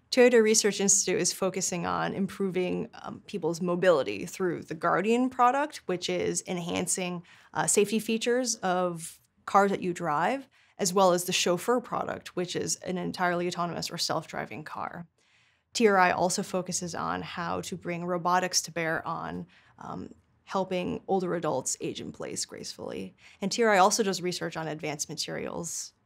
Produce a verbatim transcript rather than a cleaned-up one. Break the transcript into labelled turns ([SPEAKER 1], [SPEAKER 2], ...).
[SPEAKER 1] Toyota Research Institute is focusing on improving um, people's mobility through the Guardian product, which is enhancing uh, safety features of cars that you drive, as well as the Chauffeur product, which is an entirely autonomous or self-driving car. T R I also focuses on how to bring robotics to bear on um, helping older adults age in place gracefully. And T R I also does research on advanced materials